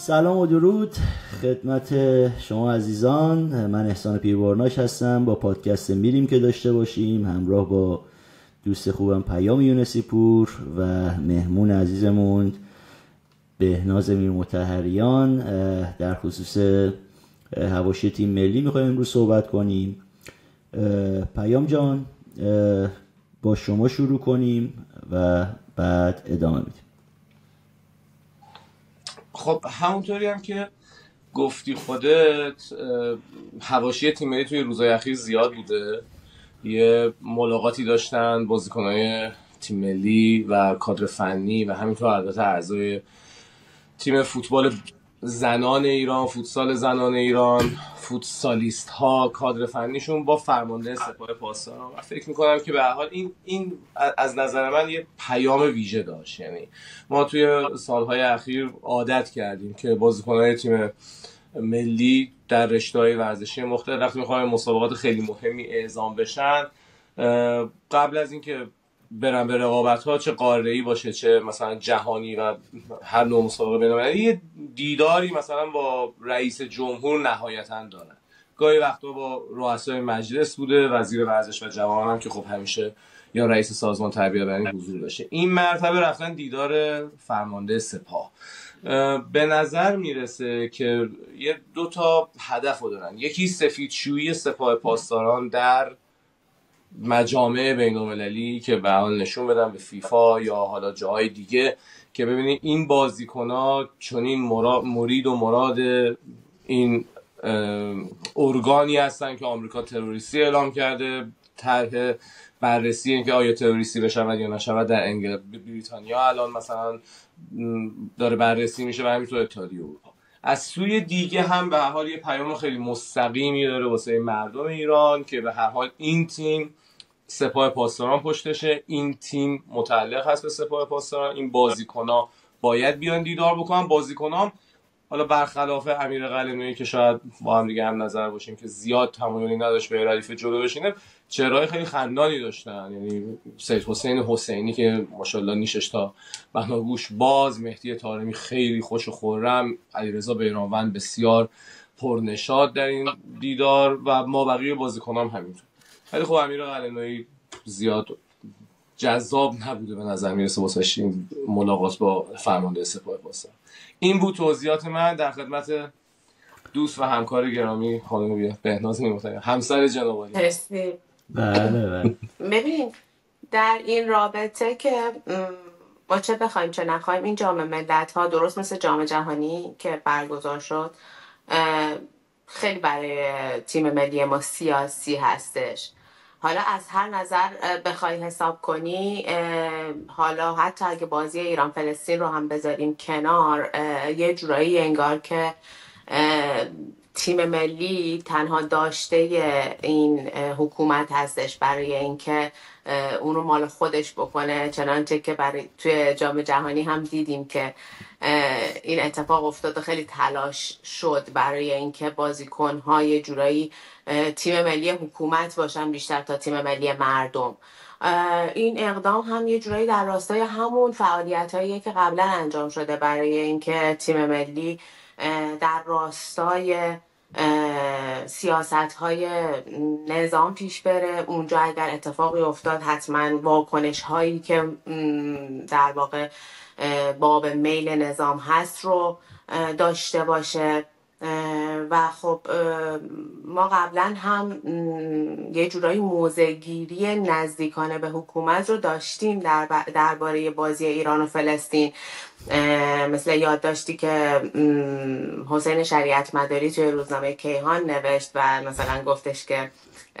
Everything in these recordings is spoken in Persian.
سلام و درود خدمت شما عزیزان. من احسان پیربارناش هستم. با پادکست میریم که داشته باشیم همراه با دوست خوبم پیام یونسی پور و مهمون عزیزمون بهناز میر مطهریان در خصوص حواشی تیم ملی میخوایم امروز صحبت کنیم. پیام جان با شما شروع کنیم و بعد ادامه میدیم. خب همونطوری هم که گفتی خودت، حواشی تیم ملی توی روزهای اخیر زیاد بوده. یه ملاقاتی داشتن بازیکنهای تیم ملی و کادر فنی و همینطور البته اعضای تیم فوتبال زنان ایران، فوتسال زنان ایران، فوتسالیست ها، کادر فنیشون با فرمانده سپاه پاسداران. و فکر میکنم که به هر حال این از نظر من یه پیام ویژه داشت. یعنی ما توی سالهای اخیر عادت کردیم که بازیکنهای تیم ملی در رشته‌های ورزشی مختلف وقتی میخوان مسابقات خیلی مهمی اعزام بشن، قبل از اینکه برن به رقابت‌ها، چه قاره‌ای باشه چه مثلا جهانی و هر نوع مسابقه بین‌المللی، یه دیداری مثلا با رئیس جمهور نهایتاً دارن. گاهی وقتا با رؤسای مجلس بوده، وزیر ورزش و جوانان هم که خب همیشه یا رئیس سازمان تربیت بدنی حضور داشته. این مرتبه رفتن دیدار فرمانده سپاه. به نظر میرسه که یه دو تا هدف رو دارن. یکی سفیدشویی سپاه پاسداران در مجامع بین‌المللی که به حال نشون بدن به فیفا یا حالا جاهای دیگه که ببینید این بازیکن‌ها چنین مرید و مراد این ارگانی هستن که آمریکا تروریستی اعلام کرده. طرح بررسی این که آیا تروریستی بشود یا نشود در بریتانیا الان مثلا داره بررسی میشه و همینطور اتحادیه اروپا. از سوی دیگه هم به هر حال یه پیام خیلی مستقیمی داره واسه مردم ایران که به هر حال این تیم سپاه پاسداران پشتشه، این تیم متعلق هست به سپاه پاسداران، این بازیکن‌ها باید بیان دیدار بکنن. بازیکن‌ها حالا برخلاف امیر قلعه‌نویی که شاید با هم دیگه هم نظر باشیم که زیاد تمایلی نداشت به ردیف جلو بشینه، چهره‌های خیلی خندانی داشتن. یعنی سید حسین حسینی که ماشاءالله نیشش تا بناگوش باز، مهدی طارمی خیلی خوش و خرم، علیرضا بیرانوند بسیار پرنشاط در این دیدار و ما بقیه بازیکنام همینطور. ولی خب امیر قلعه‌نویی زیاد جذاب نبوده به نظر میرسه واسه این ملاقات با فرمانده سپاه پاسداران. این بود توضیحات من در خدمت دوست و همکار گرامی خانم بهناز میر مطهریان، همسر جناب عالی. بله. ببین در این رابطه که با چه بخوایم چه نخوایم، این جام ملت‌ها درست مثل جام جهانی که برگزار شد خیلی برای تیم ملی ما سیاسی هستش. حالا از هر نظر بخوای حساب کنی، حالا حتی اگه بازی ایران فلسطین رو هم بذاریم کنار، یه جورایی انگار که تیم ملی تنها داشته این حکومت هستش برای اینکه اون رو مال خودش بکنه، چنانچه که توی جام جهانی هم دیدیم که این اتفاق افتاد و خیلی تلاش شد برای اینکه بازیکن‌ها یه جورایی تیم ملی حکومت باشن بیشتر تا تیم ملی مردم. این اقدام هم یه جورایی در راستای همون فعالیت‌هایی که قبلا انجام شده برای اینکه تیم ملی در راستای سیاست‌های نظام پیش بره. اونجا اگر اتفاقی افتاد حتما واکنش‌هایی که در واقع باب میل نظام هست رو داشته باشه. و خب ما قبلا هم یه جورایی موضع‌گیری نزدیکانه به حکومت رو داشتیم درباره بازی ایران و فلسطین. مثل یادداشتی که حسین شریعت مداری توی روزنامه کیهان نوشت و مثلا گفتش که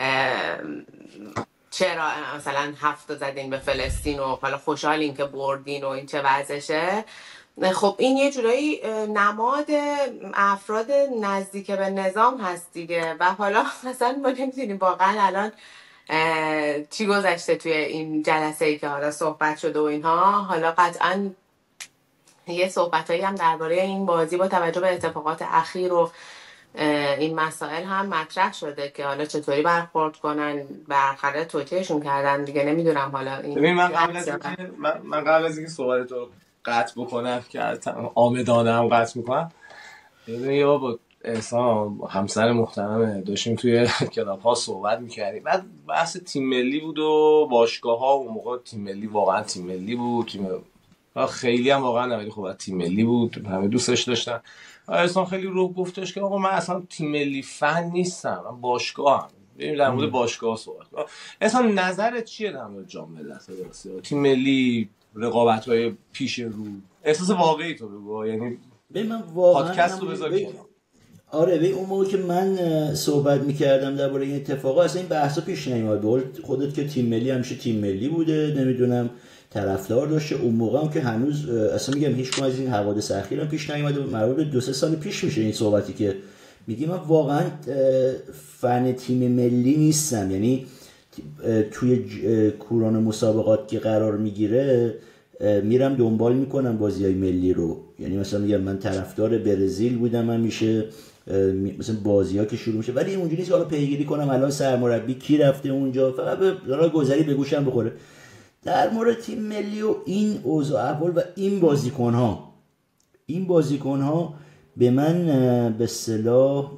چرا مثلا 7 زدین به فلسطین و حالا خوشحالین که بردین و این چه وضعشه. خب این یه جورایی نماد افراد نزدیک به نظام هست دیگه. و حالا مثلا ما نمیدونیم واقعا الان چی گذشته توی این جلسه‌ای که حالا صحبت شده و اینها. حالا قطعا یه صحبتایی هم درباره این بازی با توجه به اتفاقات اخیر و این مسائل هم مطرح شده که حالا چطوری برخورد کنن، بالاخره توجیهشون کردن دیگه. نمیدونم حالا این ببین من قبل از اینکه صحبت رو قطع بکنم که آمدانه هم قطع میکنم، یه بار با احسان همسر محترمه داشتیم توی کلاب ها صحبت میکردیم، بعد بحث تیم ملی بود و باشگاه ها. اون موقع تیم ملی واقعا تیم ملی بود، خیلی هم واقعا نه ولی خب تیم ملی بود، همه دوستش داشتن. احسان خیلی رو گفتش که آقا من اصلا تیم ملی فن نیستم، من باشگاه هم. بریم در مورد باشگاه صحبت کنیم. احسان نظرت چیه در مورد جام ملت‌ها؟ تیم ملی، رقابت‌های پیش رو، احساس واقعی تو بگو. یعنی من واقعا پادکست رو بذار کنار. آره اون موقع که من صحبت میکردم درباره این اتفاقا اصلا این بحثا پیش نمیاد. به قول خودت که تیم ملی همیشه تیم ملی بوده، نمیدونم طرفدار داشته. اون موقع هم که هنوز اصلا میگم هیچ کدوم از این حوادث اخیر هم پیش نیومده، مربوط به 2-3 سال پیش میشه این صحبتی که میگی. من واقعا فن تیم ملی نیستم، یعنی توی کوران مسابقات که قرار میگیره میرم دنبال میکنم بازیای ملی رو. یعنی مثلا میگم من طرفدار برزیل بودم همیشه، مثلا بازی‌ها که شروع میشه، ولی اونجوری نیست که حالا پیگیری کنم الان سرمربی کی رفته اونجا، فقط به گذری به گوشم بخوره. در مورد تیم ملی و این اوضاع احوال و این بازیکن‌ها به من به اصطلاح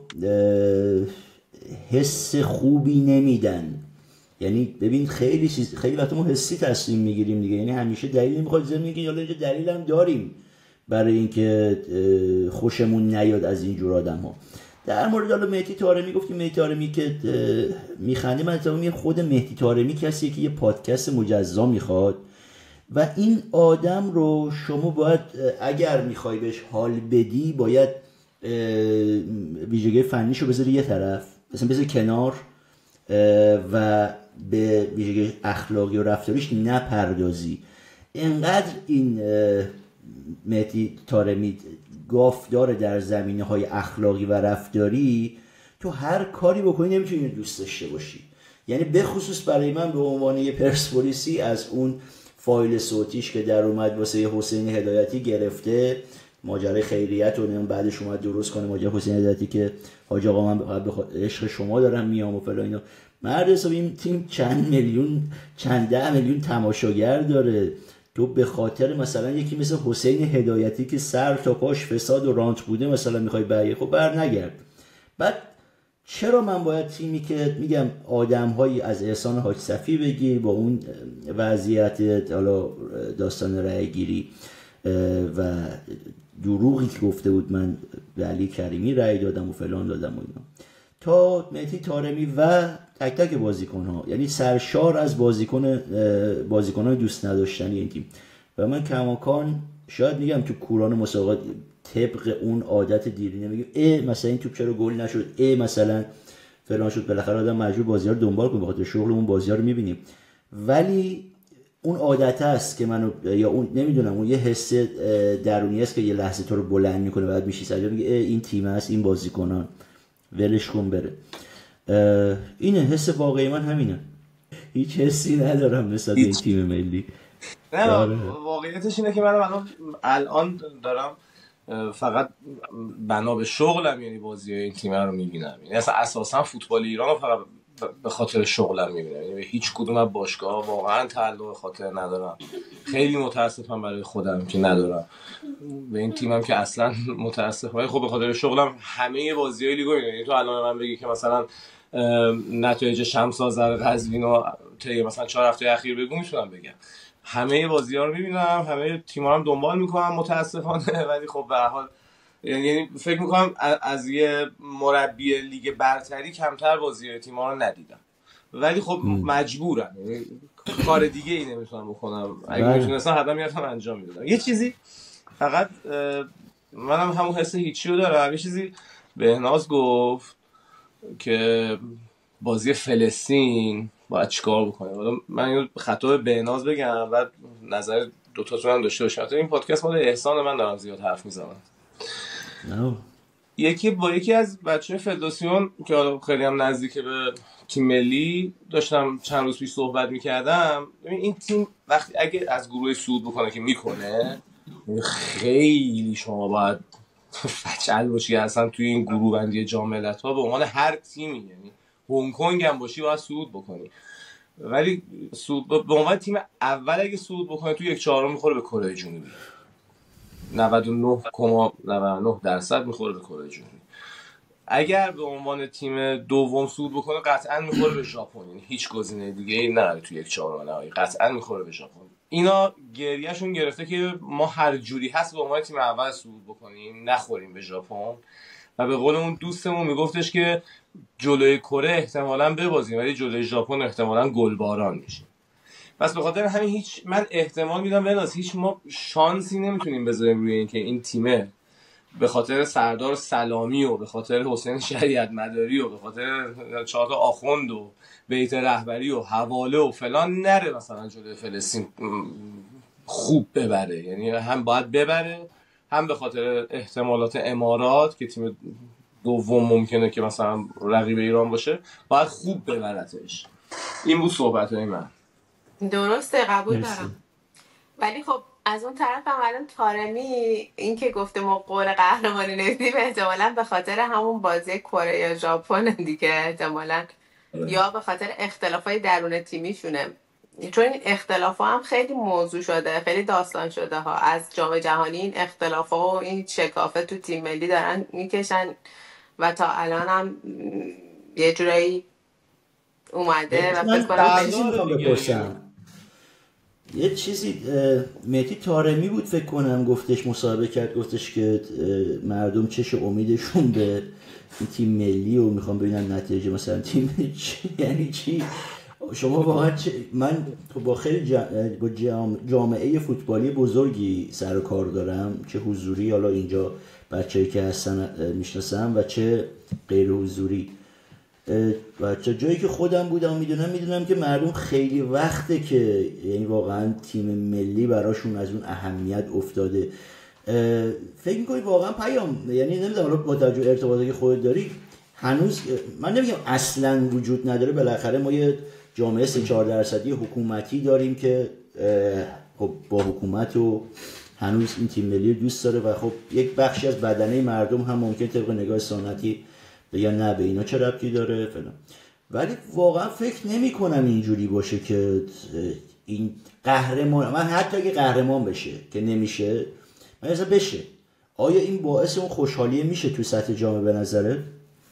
حس خوبی نمیدن. یعنی ببین خیلی وقت ما حسی تصمیم میگیریم دیگه، یعنی همیشه دلیل نمیخواد زمین میگین حالا اینجا دلیل هم داریم برای اینکه خوشمون نیاد از این جور آدم‌ها. در مورد حالا مهدی طارمی گفتیم، مهدی طارمی که میخنده، من اتفاقا خود مهدی طارمی کسیه که یه پادکست مجزا میخواد و این آدم رو شما باید اگر میخوای بهش حال بدی باید ویژگی فنیشو بذاری یه طرف، مثلا بذاری کنار و به ویژگی اخلاقی و رفتاریش نپردازی. انقدر این مهدی طارمی گاف داره در زمینه‌های اخلاقی و رفتاری، تو هر کاری بکنی نمیتونی دوست داشته باشی. یعنی به خصوص برای من به عنوان یه پرسپولیسی از اون فایل صوتیش که در اومد واسه حسین هدایتی گرفته، ماجرای خیریت و بعدش اومد درست کنه ماجرای حسین هدایتی که حاج آقا من به عشق شما دارم میام و فلان اینا. مرد حساب این تیم چند ده میلیون تماشاگر داره. تو به خاطر مثلا یکی مثل حسین هدایتی که سر تا پاش فساد و رانت بوده مثلا میخوای خب بر نگرد. بعد چرا من باید تیمی که میگم آدم‌هایی از احسان حاج صفی بگیر با اون وضعیت حالا داستان رأی گیری و دروغی که گفته بود من به علی کریمی رأی دادم و فلان دادم و اینا، تا مهدی طارمی و تک تک بازیکن‌ها، یعنی سرشار از بازیکن‌های دوست نداشتنی این تیم. و من کماکان شاید میگم تو کوران مسابقات طبق اون عادت دیرینه میگم مثلا این توپ چرا گل نشد، مثلا فلان شد، بالاخره آدم مجبور بازی‌ها رو دنبال کنه، بخاطر شغلمون بازی‌ها رو می‌بینیم. ولی اون عادت است که منو یا اون نمیدونم اون یه حس درونی است که یه لحظه تو رو بلند میکنه، بعد میشی سجا میگه این تیم است، این بازیکنان، ولش کن بره. اینه حس واقعی من همینه، هیچ حسی ندارم نسبت به این تیم ملی. نه واقعیتش اینه که من الان دارم فقط بنا به شغلم یعنی بازی‌های این تیم رو میبینم، یعنی اصلا اساسا فوتبال ایران رو فقط به خاطر شغلم میبینم، یعنی به هیچ کدوم از باشگاه‌ها واقعا تعلق خاطر ندارم. خیلی متاسفم برای خودم که ندارم، به این تیمم که اصلا متاسفم. خب به خاطر شغلم همه بازی‌های لیگو میبینم. یعنی تو الان من بگی که مثلا نتایج شمس آذر قزوین و طی مثلا 4 هفته اخیر بگو، میتونم بگم همه بازی‌ها رو میبینم، همه تیم‌ها رو دنبال میکنم متاسفانه. ولی خب به هر حال یعنی فکر میکنم از یه مربی لیگ برتری کمتر بازی تیم‌ها رو ندیدم، ولی خب مجبورم، یعنی کار دیگه ای نمیتونم بکنم. اگه میتونستم حتما میرفتم انجام میدادم. یه چیزی فقط منم همون حس هیچی رو دارم. یه چیزی بهناز گفت که بازی فلسطین باید چیکار بکنه. حالا من یه خطا بهناز بگم و نظر دوتاتون هم داشته باشم. این پادکست مال احسان من دارم زیاد حرف میزنم. یکی از بچه‌های فدراسیون که حالا خیلی هم نزدیک به تیم ملی داشتم چند روز پیش صحبت میکردم. این تیم وقتی اگه از گروه صعود بکنه که میکنه، خیلی شما باید فچل باشی اصلا توی این گروه بندی جام ملت‌ها به عنوان هر تیمی، یعنی هنگ کنگ هم باشی باید صعود بکنی. ولی صعود به عنوان تیم اول اگه صعود بکنه تو 1/4 میخوره به کره جنوبی. 99.99% میخوره به کره جنوبی. اگر به عنوان تیم دوم صعود بکنه قطعا میخوره به ژاپن، یعنی هیچ گزینه دیگه ای نداره تو یک چهارم نهایی، قطعا میخوره به ژاپن. اینا گریهشون گرفته که ما هر جوری هست به عنوان تیم اول صعود بکنیم نخوریم به ژاپن، و به قول اون دوستمون میگفتش که جلوی کره احتمالاً ببازیم ولی جلوی ژاپن احتمالاً گلباران میشه. پس به خاطر همین من احتمال میدم بناس هیچ ما شانسی نمیتونیم بذاریم روی اینکه این تیمه به خاطر سردار سلامی و به خاطر حسین شریعت مداری و به خاطر 4 تا آخوند و بیت رهبری و حواله و فلان نره مثلا جلوی فلسطین خوب ببره. یعنی هم باید ببره، هم به خاطر احتمالات امارات که تیم دوم ممکنه که مثلا رقیب ایران باشه باید خوب ببرتش. این بود صحبت‌های من. درسته، قبول دارم. ولی خب از اون طرف هم الان طارمی این که گفته ما قول قهرمانی نمیدیم احتمالاً به خاطر همون بازی کره یا ژاپن دیگه، احتمالاً یا به خاطر اختلافای درون تیمیشونه، چون این اختلافا هم خیلی موضوع شده، خیلی داستان شده ها. از جام جهانی این اختلافا و این شکافه تو تیم ملی دارن میکشن و تا الان هم یه جورایی اومده و فکر کنم یه چیزی مهدی طارمی بود فکر کنم گفتش، مصاحبه کرد گفتش که مردم چش امیدشون به تیم ملی و میخوام ببینن نتیجه مثلا تیم ملی یعنی چی. شما واقعا من با خیلی با جامعه فوتبالی بزرگی سر و کار دارم، چه حضوری حالا اینجا بچه‌ای که هستن میشناسم و چه غیر حضوری، و چه جایی که خودم بودم میدونم که مردم خیلی وقته که یعنی واقعا تیم ملی براشون از اون اهمیت افتاده. فکر میکنی واقعا پیام، یعنی نمیدونم با توجه ارتباطی که خودت داری هنوز من نمیگم اصلا وجود نداره، بالاخره ما یه جامعه 3-4% حکومتی داریم که خب با حکومت و هنوز این تیم ملی دوست داره و خب یک بخشی از بدنه مردم هم ممکن طبق نگاه سنتی بگن نه به اینا چه ربطی داره فلان، ولی واقعا فکر نمی کنم اینجوری باشه که این قهرمان، من حتی اگه قهرمان بشه که نمیشه، من اصلا بشه، آیا این باعث اون خوشحالیه میشه تو سطح جامعه به نظرت؟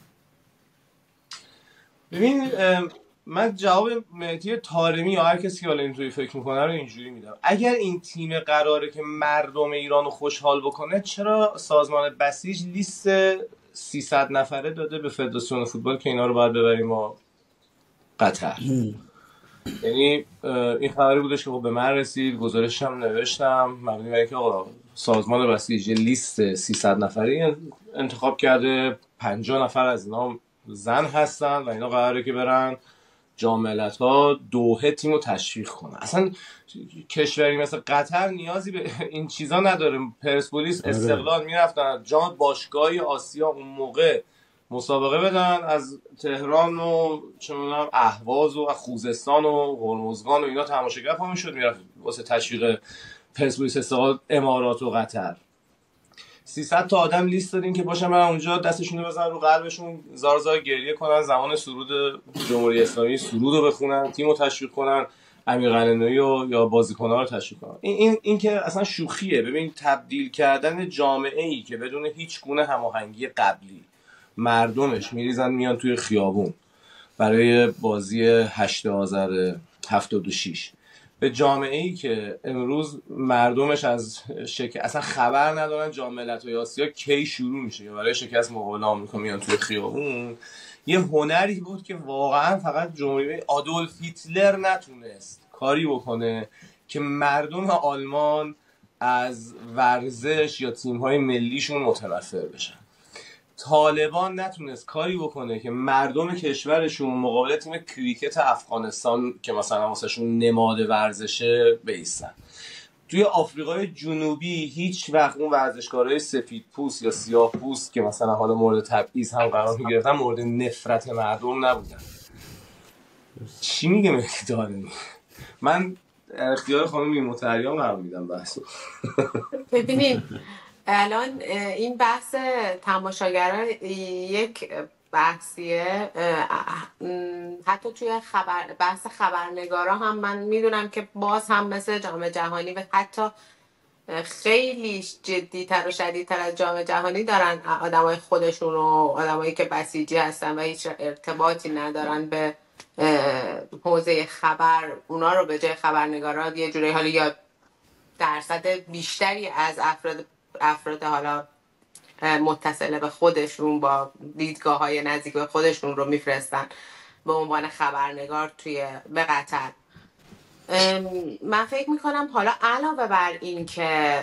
ببین من جواب مهدی طارمی یا هر کسی که حالا اینطوری فکر میکنه رو اینجوری میدم. اگر این تیم قراره که مردم ایران رو خوشحال بکنه، چرا سازمان بسیج لیست 300 نفره داده به فدراسیون فوتبال که اینا رو باید ببریم ما قطر؟ یعنی این خبری بودش که خب به من رسید، گزارش هم نوشتم مبنی بر اینکه آقا سازمان بسیج لیست 300 نفری انتخاب کرده، 50 نفر از اینا زن هستن و اینا قراره که برن جام ملت‌ها دوحه تیمو تشویق کنن. اصلا کشوری مثل قطر نیازی به این چیزا نداره. پرسپولیس استقلال میرفتن جام باشگاهی آسیا اون موقع مسابقه بدن، از تهران و چه می‌دونم اهواز و خوزستان و هرمزگان و اینا تماشاگر پا میشد میرفت واسه تشویق پرسپولیس استقلال امارات و قطر. 300 تا آدم لیست دادیم که باشن برن اونجا دستشون رو بزنن رو قلبشون، زار زار گریه کنن، زمان سرود جمهوری اسلامی سرود رو بخونن، تیمو تشویق کنن، امیر قلعه‌نویی یا بازیکن‌ها رو تشویق کنن. این که اصلا شوخیه. ببین تبدیل کردن جامعه‌ای که بدون هیچ گونه هماهنگی قبلی مردمش میریزن میان توی خیابون برای بازی 8 آذر 76 به جامعه‌ای که امروز مردمش از اصلا خبر ندارن جام ملت‌های آسیا کی شروع میشه یا برای شکست مقابل آمریکا میان توی خیابون، یه هنری بود که واقعا فقط جمهوری آدولف هیتلر نتونست کاری بکنه که مردم آلمان از ورزش یا تیم‌های ملیشون متنفر بشن. طالبان نتونست کاری بکنه که مردم کشورشون مقابل تیم کریکت افغانستان که مثلا واسهشون نماد ورزشه بیستن. توی آفریقای جنوبی هیچ وقت اون ورزشکارای سفید پوست یا سیاه پوست که مثلا حالا مورد تبعیض هم قرار میگرفتن مورد نفرت مردم نبودن. چی میگه مهدی طارمی؟ من اختیار خانم مطهریان قرار میدم بحثو. ببینید الان این بحث تماشاگران یک بحثیه، حتی توی بحث خبرنگارا هم من میدونم که باز هم مثل جام جهانی و حتی خیلی جدی‌تر و شدیدتر از جام جهانی دارن آدمای خودشون و آدمایی که بسیجی هستن و هیچ ارتباطی ندارن به حوزه خبر، اونا رو به جای خبرنگارا یه جوری حالا یا درصد بیشتری از افراد حالا متصله به خودشون با دیدگاه های نزدیک به خودشون رو میفرستن به عنوان خبرنگار به قطر. من فکر میکنم حالا علاوه بر این که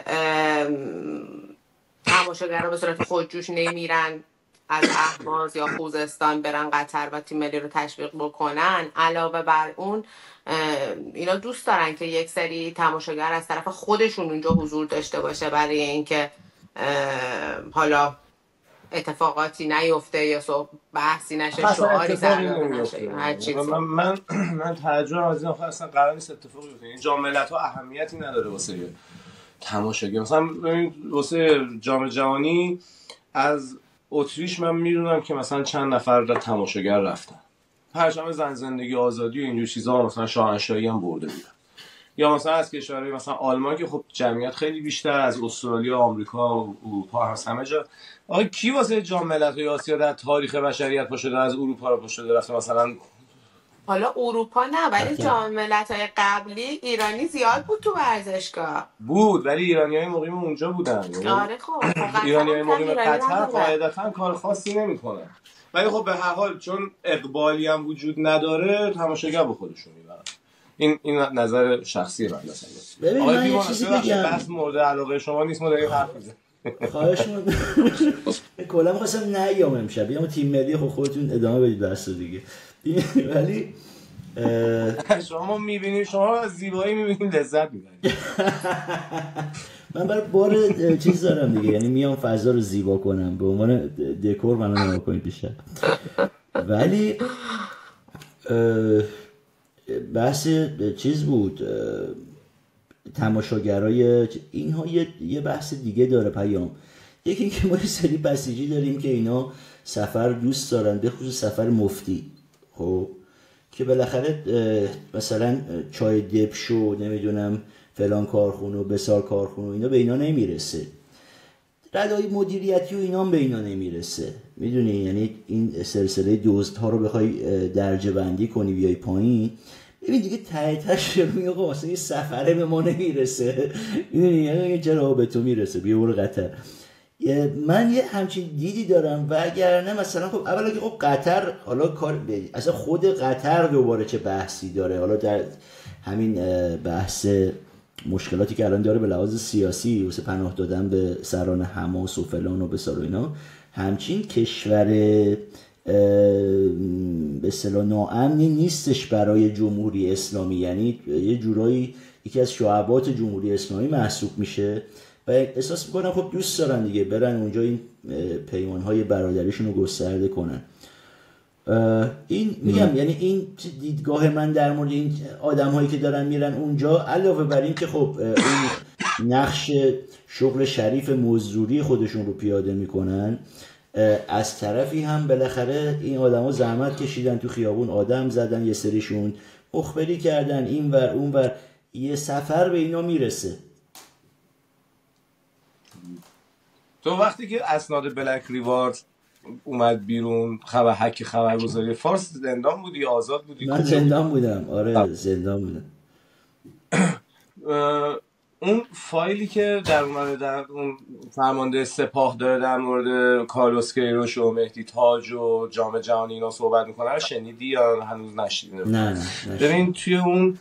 تماشاگرها به صورت خودجوش نمیرن از اهواز یا خوزستان برن قطر و تیم ملی رو تشویق بکنن، علاوه بر اون اینا دوست دارن که یک سری تماشاگر از طرف خودشون اونجا حضور داشته باشه برای اینکه حالا اتفاقاتی نیفته یا بحثی نشه، شعاری سر نشه، هر چیزی. من تعجب از این آخه اصلا قرار نیست اتفاقی بیفته. این جام ملت‌ها اهمیتی نداره واسه تماشاگر. مثلا واسه جام جهانی از اتریش من میدونم که مثلا چند نفر تماشاگر رفتن، پرچم زن زندگی آزادی و اینجور چیزا مثلا شاهنشاهی هم برده بودن. یا مثلا از کشورهای مثلا آلمان که خب جمعیت خیلی بیشتر، از استرالیا، آمریکا و اروپا هست، همه جا. آقا کی واسه جام ملت‌های آسیا در تاریخ بشریت پا شده از اروپا رو پا شده رفته مثلا؟ حالا اروپا نه، ولی جام ملت‌های قبلی ایرانی زیاد بود تو ورزشگاه. بود، ولی ایرانیای مقیم اونجا بودن. آره خب ایرانیای مقیم قطر قاعدتاً کار خاصی نمی‌کنن. ولی خب به هر حال چون اقبالی هم وجود نداره تماشاگر به خودشون میبرن. این نظر شخصی من مثلا. ببین من یه چیزی بگم، بحث مورد علاقه شما نیست، ما داریم حرف میزنیم. خواهش می‌کنم. کلا می‌خواستم نیام امشب بیام تیم ملی، خب خودتون ادامه بدید بحث دیگه. ولی شما می‌بینید، شما از زیبایی می‌بینید لذت می‌برید. من برای بار چیز دارم دیگه، یعنی میام فضا رو زیبا کنم به عنوان دکور، منو نگاه کنید بیشتر. ولی بحث چیز بود، تماشاگرای اینها یه بحث دیگه داره پیام. یکی اینکه ما یه سری بسیجی داریم که اینا سفر دوست دارن، به خصوص سفر مفتی، خب که بالاخره مثلا چای دبشو نمیدونم فلان کارخونه و بسار کارخونه و اینا به اینا نمیرسه، ردای مدیریتی و اینا هم به اینا نمیرسه، میدونی؟ یعنی این سلسله دزدها رو بخوای درجه بندی کنی بیای پایین، ببین دیگه ته تهش میگه آقا واسه این سفره به ما نمیرسه، میدونی؟ یعنی چرا به تو میرسه، بیا برو قطر. من یه همچین دیدی دارم. و اگر نه مثلا خب اولا که خب قطر حالا کار اصلا خود قطر دوباره چه بحثی داره، حالا در همین بحث مشکلاتی که الان داره به لحاظ سیاسی واسه پناه دادن به سران حماس و فلان و بسار و اینا، همچین کشور به اصطلاح ناامنی نیستش برای جمهوری اسلامی، یعنی یه جورایی یکی از شعبات جمهوری اسلامی محسوب میشه و احساس میکنم خب دوست دارن دیگه برن اونجا این پیمانهای برادریشون رو گسترده کنن. این میگم یعنی این دیدگاه من در مورد این آدم هایی که دارن میرن اونجا، علاوه بر این که خب اون نقش شغل شریف مزدوری خودشون رو پیاده میکنن، از طرفی هم بالاخره این آدم ها زحمت کشیدن، تو خیابون آدم زدن، یه سریشون مخبری کردن این ور اون ور، یه سفر به اینا میرسه. تو وقتی که اسناد بلک ریوارد اومد بیرون، حک خبرگزاری فارس، زندان بودی یا آزاد بودی؟ من زندان بودم. آره زندان بودم. اون فایلی که در اومده در اون فرمانده سپاه داره در مورد کارلوس کیروش و مهدی تاج و جام جهانی اینا صحبت میکنه رو شنیدی یا هنوز نشنیدی؟ نه. ببین توی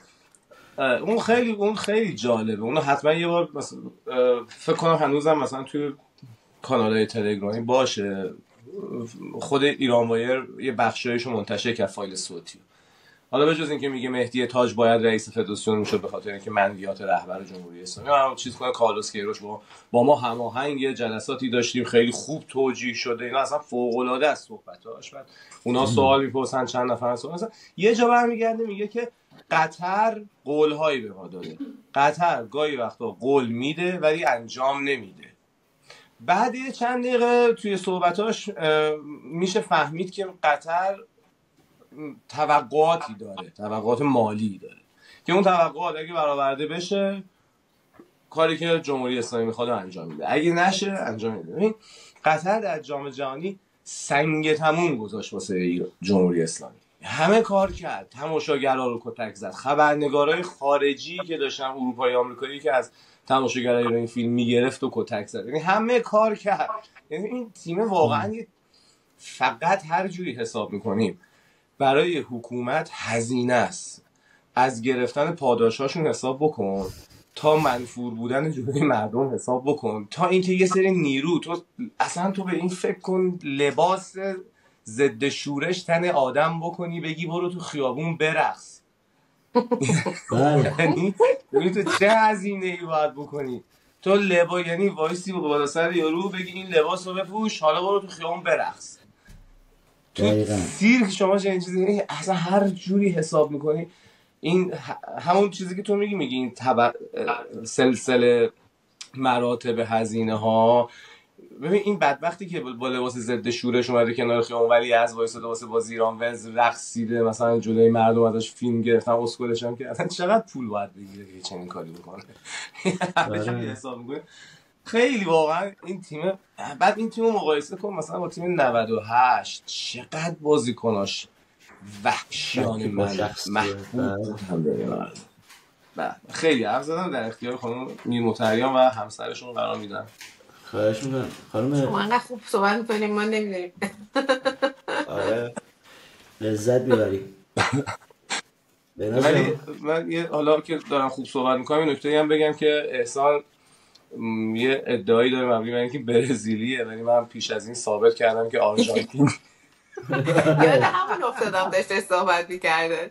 اون خیلی جالبه. اونو حتما یه بار مثلا فکر کنم هنوزم مثلا توی کانال‌های تلگرامی باشه، خود ایران وایر یه بخشایشو منتشر کرد فایل صوتی. حالا به جز اینکه میگه مهدی تاج باید رئیس فدراسیون میشد به خاطر اینکه منویات رهبر جمهوری اسلامی، همون چیز کنه کارلوس کیروش با ما هماهنگ جلساتی داشتیم، خیلی خوب توجیه شده، اینا اصلا فوق العاده است صحبتاش. بعد اونا سوال میپرسن، چند نفر سوال، مثلا یه جا برمیگرده میگه که قطر قول‌هایی به ما داده، قطر گاهی وقتا قول میده ولی انجام نمیده. بعد یه چند دقیقه توی صحبتاش میشه فهمید که قطر توقعاتی داره، توقعات مالی داره که اون توقعات اگه برآورده بشه کاری که جمهوری اسلامی میخواد انجام میده، اگه نشه انجام میده. ببین قطر در جام جهانی سنگ تموم گذاشت واسه جمهوری اسلامی، همه کار کرد، تماشاگرها رو کتک زد، خبرنگارای خارجی که داشتن اروپایی آمریکایی که از تماشاگرای این فیلم میگرفت و کتک زد، یعنی همه کار کرد. یعنی این تیم واقعا فقط هر جوری حساب میکنیم برای حکومت هزینه است، از گرفتن پاداشاشون حساب بکن تا منفور بودن جلوی مردم حساب بکن، تا اینکه یه سری نیرو، تو اصلا تو به این فکر کن لباس ضد شورش تن آدم بکنی بگی برو تو خیابون برقص. یعنی تو چه هزینه ای باید بکنی؟ تو یعنی وایسی بالا سر یارو بگی این لباس رو بپوش حالا برو تو خیابون برقص. تو سیرک شما چه این چیزی اصلا هر جوری حساب میکنی این همون چیزی که تو میگی این سلسله مراتب هزینه ها. ببین این بدبختی که با لباس ضد شورش اومده کنار خیابون ولی از وایساده واسه بازی ایران ونز رقصیده، مثلا جلوی مردم ازش فیلم گرفتن اسکلش هم کردن، چقدر پول باید بگیره که چنین کاری بکنه؟ همه چی حساب میکنه. خیلی واقعا این تیم، بعد این تیمو مقایسه کن مثلا با تیم 98 چقدر بازیکناش وحشیانه محبوب بودن. خیلی حرف زدم، در اختیار خانم میر مطهریان و همسرشون قرار میدن. خواهش میکنم خانم. شما انقدر خوب صحبت میکنیم ما نمیدونیم. آره لذت میبریم. ولی من حالا که دارم خوب صحبت میکنم این نکته هم بگم که احسان یه ادعایی داره مبنی بر اینکه برزیلیه، ولی من پیش از این ثابت کردم که آرژانتین. یاد همون افتادم داشته صحبت میکرده.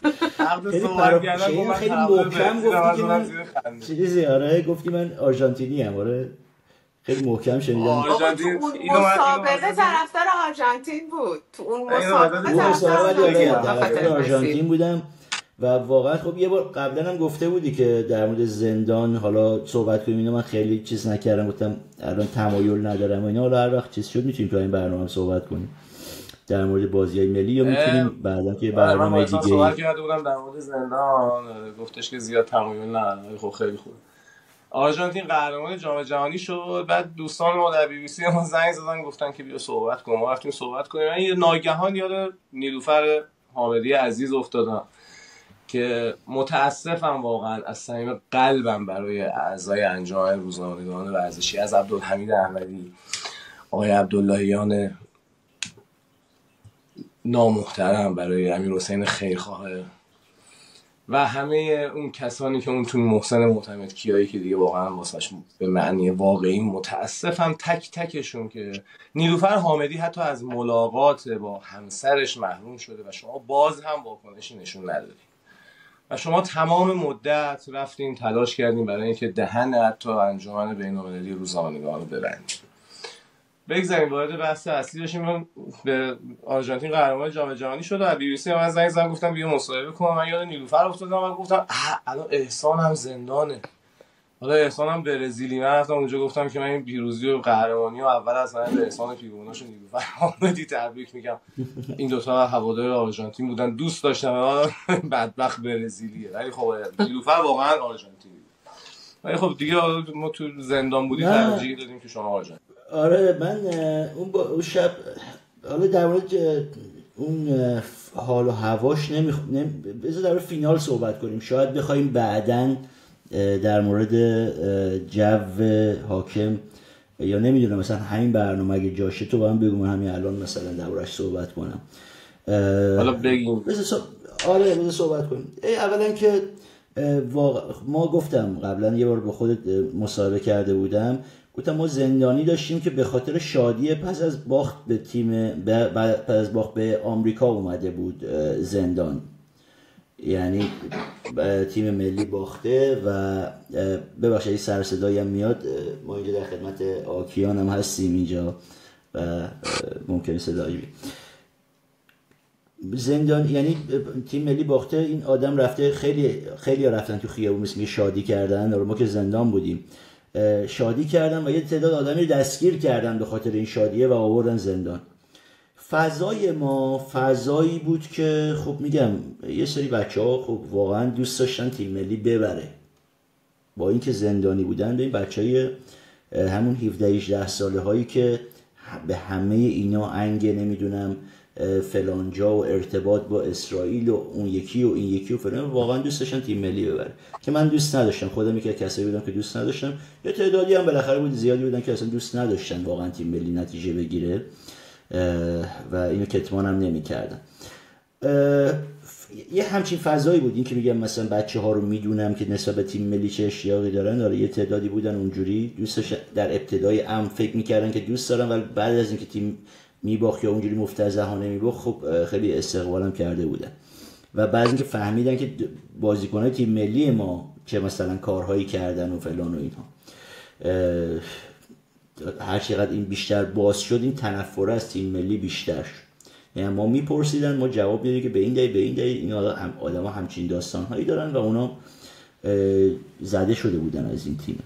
خیلی محکم گفتی که من چیزی آره گفتی من آرژانتینی ام. آره خیلی محکم شنیدم. آرژانتین اون مسابقه طرفدار آرژانتین بود. تو اون مسابقه آرژانتین بودم و واقعا خب یه بار قبلا هم گفته بودی که در مورد زندان حالا صحبت کنیم. اینو من خیلی چیز نکردم، گفتم الان تمایل ندارم و اینا. حالا هر وقت چیز شد میتونیم تو این برنامه صحبت کنیم در مورد بازی‌های ملی، یا میتونیم بعدا که برنامه دیگه صحبت کرده بودم در مورد زندان، گفتش که زیاد تمایل ندارم. خب خیلی خوب. آرژانتین قهرمان جام جهانی شد. بعد دوستان ما در BBC ما زنگ زدن گفتن که بیا صحبت کن. ما رفتیم صحبت کنیم. من یه ناگهان یاد نیلوفر حامدی عزیز افتادم که متاسفم واقعا از صمیم قلبم برای اعضای انجمن روزنامه‌نگاران ورزشی، از عبدالحمید احمدی، آقای عبداللهیان نامحترم، برای امیرحسین خیرخواه و همه اون کسانی که اون تو محسن معتمد کیایی که دیگه واقعا واسش به معنی واقعی متاسفم، تک تکشون، که نیلوفر حامدی حتی از ملاقات با همسرش محروم شده و شما باز هم واکنشی نشون ندادید و شما تمام مدت رفتین تلاش کردین برای اینکه دهن حتی انجمن بین‌المللی روزنامه‌نگاران رو ببندید. بگذاریم وارد بحث اصلی بشیم. به آرژانتین قهرمان جام جهانی شد و BBC من زنگ زدم گفتم بیا مصاحبه کن. من یاد نیلوفر افتادم و گفتم الان احسان هم زندانه، حالا احسان هم برزیلی. من رفتم اونجا گفتم که من این پیروزی و قهرمانی و اول از همه به احسان پیروناش و نیلوفر حامدی تبریک میگم. این دوتا هوادار آرژانتین بودن، دوست داشتم. بدبخت برزیلیه ولی خب نیلوفر واقعا آرژانتینی. ولی خب دیگه ما تو زندان بودیم ترجیح دادیم که شما آرژانتین. آره من اون شب حالا در مورد اون حال و هواش بذار در مورد فینال صحبت کنیم. شاید بخوایم بعداً در مورد جو حاکم یا نمیدونم مثلا همین برنامه اگه جاشه تو با هم بگو، من همین الان مثلا دربارش صحبت کنم. حالا بگیم. آره بذار صحبت کنیم. اولا که ما گفتم قبلا یه بار با خودت مصاحبه کرده بودم، گفتم ما زندانی داشتیم که به خاطر شادی پس از باخت به پس از باخت به آمریکا اومده بود زندان. یعنی تیم ملی باخته و ببخشید سر صدایی هم میاد، ما اینجا در خدمت آکیان هم هستیم اینجا و ممکنه صدایی بیاد. زندان یعنی تیم ملی باخته، این آدم رفته، خیلی رفتن تو خیابون مثل شادی کردن. ما که زندان بودیم شادی کردن و یه تعداد آدمی دستگیر کردن به خاطر این شادیه و آوردن زندان. فضای ما فضایی بود که خب میگم یه سری بچه‌ها خب واقعا دوست داشتن تیم ملی ببره با اینکه زندانی بودن، به این بچهای همون 17-18 ساله هایی که به همه اینا انگ نمیدونم فلانجا و ارتباط با اسرائیل و اون یکی و این یکی و فلان، واقعا دوست داشتن تیم ملی ببره که من دوست نداشتم. خودم یک کسایی بودم که دوست نداشتم، یه تعدادی هم بالاخره بود زیادی بودن که اصلا دوست نداشتن واقعا تیم ملی نتیجه بگیره و اینو کتمانم نمی‌کردن. یه همچین فضایی بود. این که میگم مثلا بچه‌ها رو میدونم که نسبت به تیم ملی چه اشتیاقی دارن، یه تعدادی بودن اونجوری دوستش در ابتدای فکر می‌کردن که دوست دارن، ولی بعد از اینکه تیم میباخت یا اونجوری مفتضحانه میباخت خب خیلی استقبالم کرده بودن و بعد اینکه فهمیدن که بازیکن‌های تیم ملی ما چه مثلا کارهایی کردن و فلان و اینها، هر چقدر این بیشتر باز شد این تنفر از تیم ملی بیشتر شد. یعنی ما میپرسیدن، ما جواب میدیم که به این دلیل این آدم‌ها همچین داستان‌هایی دارن و اونا زده شده بودن از این تیم.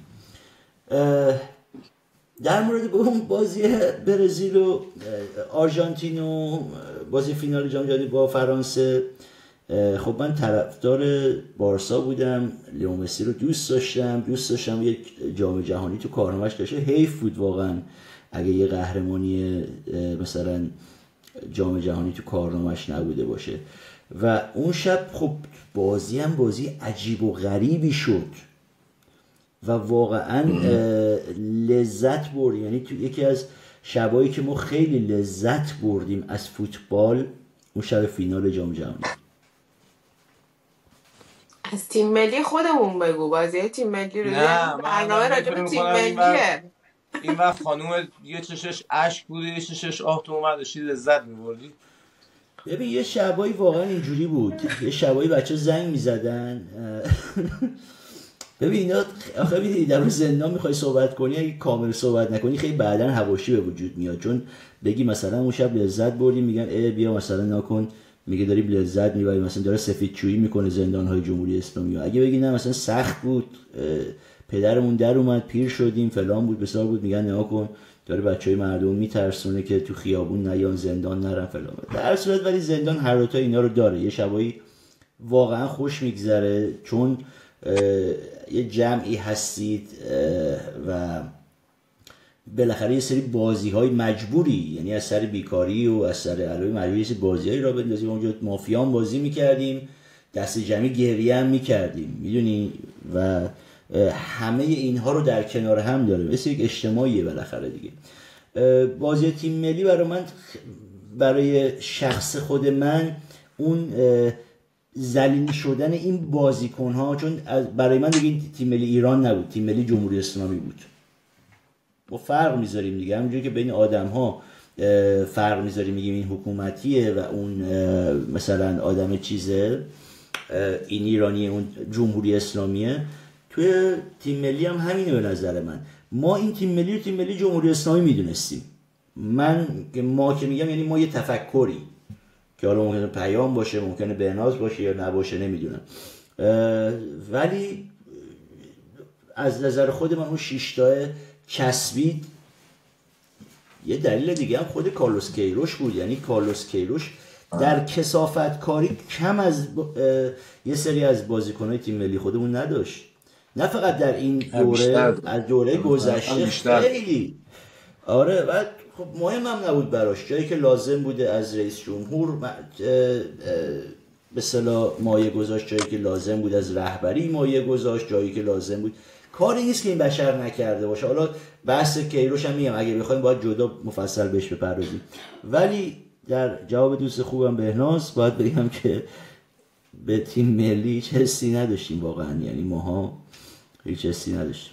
در مورد اون بازی برزیل و آرژانتین و بازی فینال جام جهانی با فرانسه، خب من طرفدار بارسا بودم، لیو مسی رو دوست داشتم یک جام جهانی تو کارنامه‌اش داشته. حیف بود واقعا اگه یه قهرمانی مثلا جام جهانی تو کارنامه‌اش نبوده باشه. و اون شب خب بازی هم بازی عجیب و غریبی شد و واقعا لذت برد. یعنی تو یکی از شبایی که ما خیلی لذت بردیم از فوتبال اون شب فینال جام جهانی. از تیم ملی خودمون بگو، بازی تیم ملی رو. برنامه راجع به تیم ملیه. این وقت خانوم یه چشش اشک بود، یه چشش آه تو اومد داشتی لذت می‌بردی. ببین یه شبایی واقعا اینجوری بود، یه شبایی بچه زنگ می‌زدن. ببین اینا آخه میدونی در زندان میخوای صحبت کنی، اگه کامل صحبت نکنی خیلی بعدن حواشی به وجود میاد. چون بگی مثلا اون شب لذت بردیم، میگن بیا مثلا نکن، میگه داریم لذت میبریم، مثلا داره سفیدچویی میکنه زندانهای جمهوری اسلامی. اگه بگی نه مثلا سخت بود، پدرمون در اومد، پیر شدیم، فلان بود بسار بود، میگن نکن داره بچهای مردم میترسونه که تو خیابون نیان، زندان نرن فلان. در صورت ولی زندان هر دو تا اینا رو داره. یه شبایی واقعا خوش میگذره چون یه جمعی هستید و بالاخره یه سری بازی‌های مجبوری، یعنی از سر بیکاری و از سر علاوه مجبوری یه سری بازی‌هایی را بندازیم. اونجا مافیا هم بازی می‌کردیم، دست جمعی گریه هم می‌کردیم، میدونی، و همه اینها رو در کنار هم داره، مثل یک اجتماعیه بالاخره دیگه. بازی تیم ملی برای من، برای شخص خود من، اون ذلیل شدن این بازیکن‌ها، چون برای من دیگه تیم ملی ایران نبود، تیم ملی جمهوری اسلامی بود. ما فرق میذاریم دیگه، همونجوری که بین آدم‌ها فرق میذاریم، میگیم این حکومتیه و اون مثلا آدم چیزه، این ایرانیه اون جمهوری اسلامیه. توی تیم ملی هم همینه به نظر من. ما این تیم ملی رو تیم ملی جمهوری اسلامی میدونستیم. ما که میگم یعنی ما یه تفکری که حالا ممکنه پیام باشه، ممکنه بهناز باشه یا نباشه، نمیدونم، ولی از نظر خود من اون 6 تا چسبید. یه دلیل دیگه هم خود کارلوس کیروش بود. یعنی کارلوس کیروش در کثافت کاری کم از یه سری از بازیکن‌های تیم ملی خودمون نداشت، نه فقط در این دوره، از دوره گذشته خیلی. آره، بعد خب مهم هم نبود براش، جایی که لازم بوده از رئیس جمهور به اصطلاح مایه گذاشت، جایی که لازم بود از رهبری مایه گذاشت، جایی که لازم بود. کاری نیست که این بشر نکرده باشه. حالا بحث کیروش هم میگم اگه بخوایم باید جدا مفصل بهش بپردازیم، ولی در جواب دوست خوبم بهناز باید بگم که به تیم ملی هیچ حسی نداشتیم واقعا. یعنی ماها هیچ حسی نداشتیم.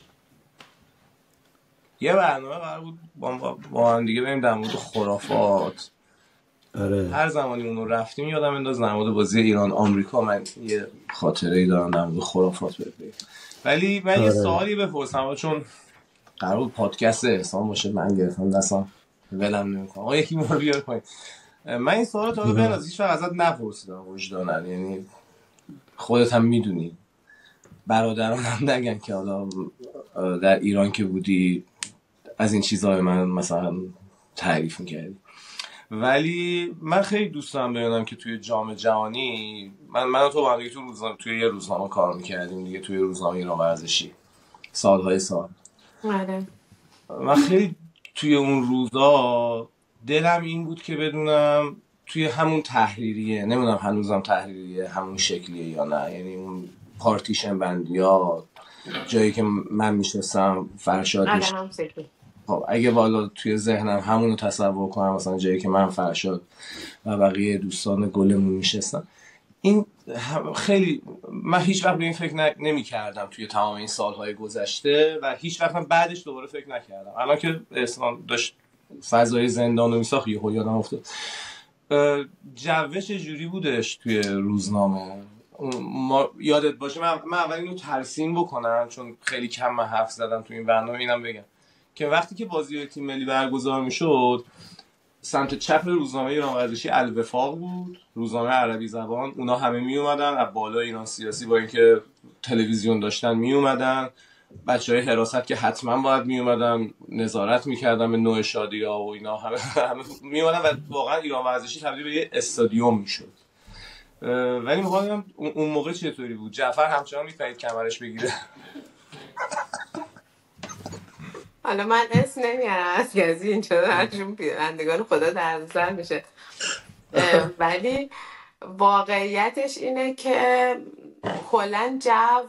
یه برنامه قرار بود با هم دیگه بریم در مورد خرافات. آره. هر زمانی اونو رفتیم یادم انداز در مورد بازی ایران آمریکا من یه خاطره‌ای دارم در مورد خرافات بگم. ولی من یه سوالی بپرسم، چون قرار بود پادکست احسان باشه، من گرفتم دستم ولم نمی‌کنم. آقا یکی ما رو بیار پایین. من این سوالو تا به از هیچ وقت ازت نپرسیدم وجداناً، یعنی خودت هم میدونی، برادران هم نگن که حالا در ایران که بودی از این چیزهای من مثلا تعریف میکردی. ولی من خیلی دوست دارم بدونم که توی جام جهانی من و تو با هم دیگه توی یه روزنامه کار میکردیم دیگه، توی روزنامه ایران ورزشی. سالهای سال. آره. من خیلی توی اون روزا دلم این بود که بدونم توی همون تحریریه، نمیدونم هنوزم تحریریه همون شکلیه یا نه، یعنی اون پارتیشن بندی ها جایی که من میشنستم فرشاد میشنست، خب اگه بالا توی ذهنم همونو تصور کنم، مثلا جایی که من فرشاد و بقیه دوستان گلمون میشنستم، این خیلی من هیچ وقت به این فکر نمی کردم توی تمام این سالهای گذشته و هیچ وقت هم بعدش دوباره فکر نکردم. الان که اسلام داشت فضای زندان رو میساخت یهو یادم افتاد جوش جوری بودش توی روزنامه. ما یادت باشه من اول اینو ترسیم بکنم چون خیلی کم من حرف زدم توی این برنامه، اینم بگم که وقتی که بازی تیم ملی برگزار میشد سمت چپ روزنامه ایران ورزشی الوفاق بود، روزنامه عربی زبان، اونا همه می اومدن از بالا ایران سیاسی با اینکه تلویزیون داشتن می اومدن، بچهای حراست که حتما باید می اومدن نظارت میکردن به نوع شادی‌ها و اینا همه می اومدن و واقعا ایران ورزشی تبدیل به یه استادیوم میشد. ولی میخوام اون موقع چطوری بود؟ جعفر همچنان میتونید کمرش بگیره. حالا من اسم نمیارم از گزی این چون هرچون بینندگان خدا در نظر میشه، ولی واقعیتش اینه که کلن جو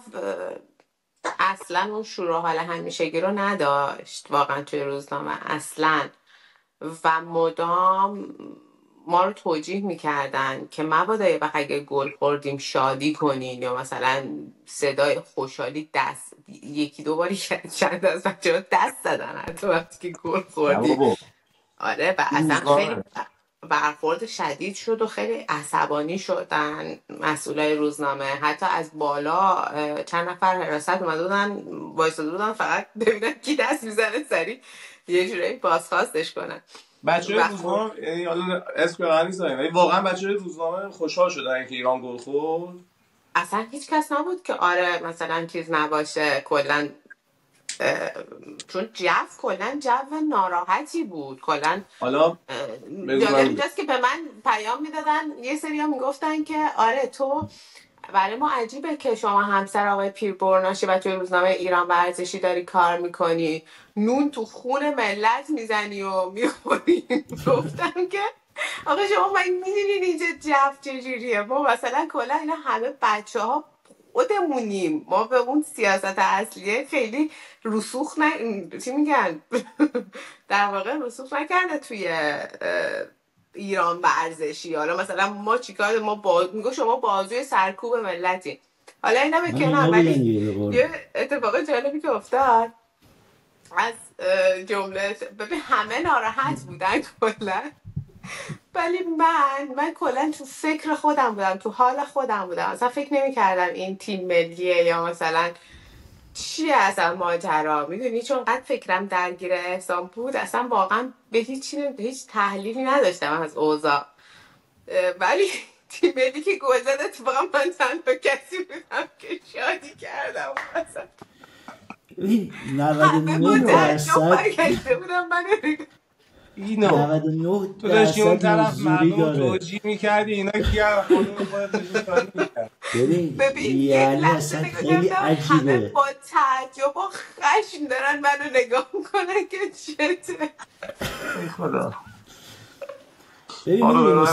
اصلا اون شور و حال همیشگی رو نداشت واقعا توی روزنامه اصلا، و مدام ما رو توجیه میکردن که مبادا یه وقت اگه گل خوردیم شادی کنین یا مثلا صدای خوشحالی دست یکی دو باری چند از بچه ها دست زدن حتی وقتی که گل خوردیم. آره و اصلا خیلی برخورد شدید شد و خیلی عصبانی شدن مسئولای روزنامه، حتی از بالا چند نفر حراست اومده بودن وایساده بودن فقط ببینن کی دست میزنه سریع یه جوری بازخواستش کنن. بچه‌های روزنامه یعنی حالا اسم واقعا نیست ولی واقعا بچه‌های روزنامه خوشحال شدن که ایران گل خورد. اصلا هیچ کس نبود که آره مثلا چیز نباشه، کلا چون کلا جو ناراحتی بود کلا. حالا اینجاست که به من پیام میدادن یه سری ها میگفتن که آره تو برای ما عجیبه که شما همسر آقای پیربرناشی و توی روزنامه ایران ورزشی داری کار میکنی، نون تو خون ملت میزنی و میخوری. گفتم که آقا شما من میدونین اینجا جو چجوریه، ما مثلا کلا اینا همه بچه ها خودمونیم، ما به اون سیاست اصلیه خیلی رسوخ چی میگن در واقع رسوخ نکرده توی ایران ورزشی. حالا مثلا ما چیکار ما میگو شما بازوی سرکوب ملتی، حالا اینا به کنار، ولی یه اتفاق جالبی که افتاد از جمله ببین همه ناراحت بودن کلا، ولی من کلا تو فکر خودم بودم، تو حال خودم بودم، اصلا فکر نمی کردم این تیم ملیه یا مثلا چیه اصلا ماجرا، میدونی چون قد فکرم درگیر احسان بود اصلا واقعا به هیچ تحلیلی نداشتم از اوضاع. ولی تیم ملی که گل زد اتفاقا من تنها کسی بودم که شادی کردم اصلا. این 99% بودم من اینو 99% تو داشتی اون طرف حضوری مردم داره. توجیه میکردی اینا کیار خودمون خودت میکرد. ببین یعنی اصلا خیلی عجیبه، همه با تعجب و خشم دارن منو نگاه میکنن که چته. ای خدا. ببین من